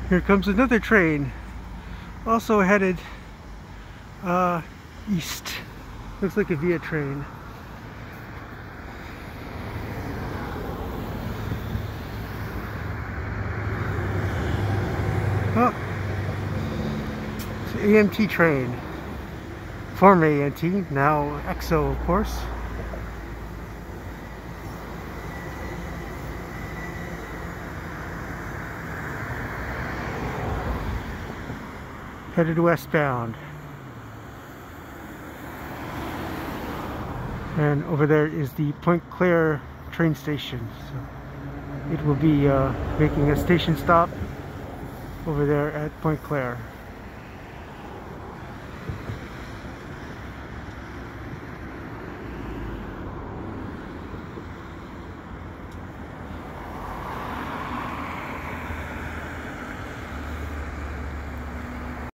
Here comes another train, also headed east. Looks like a via train. Oh, it's an AMT train. Former AMT, now EXO, of course. Headed westbound. And over there is the Pointe Claire train station. So it will be making a station stop over there at Pointe Claire.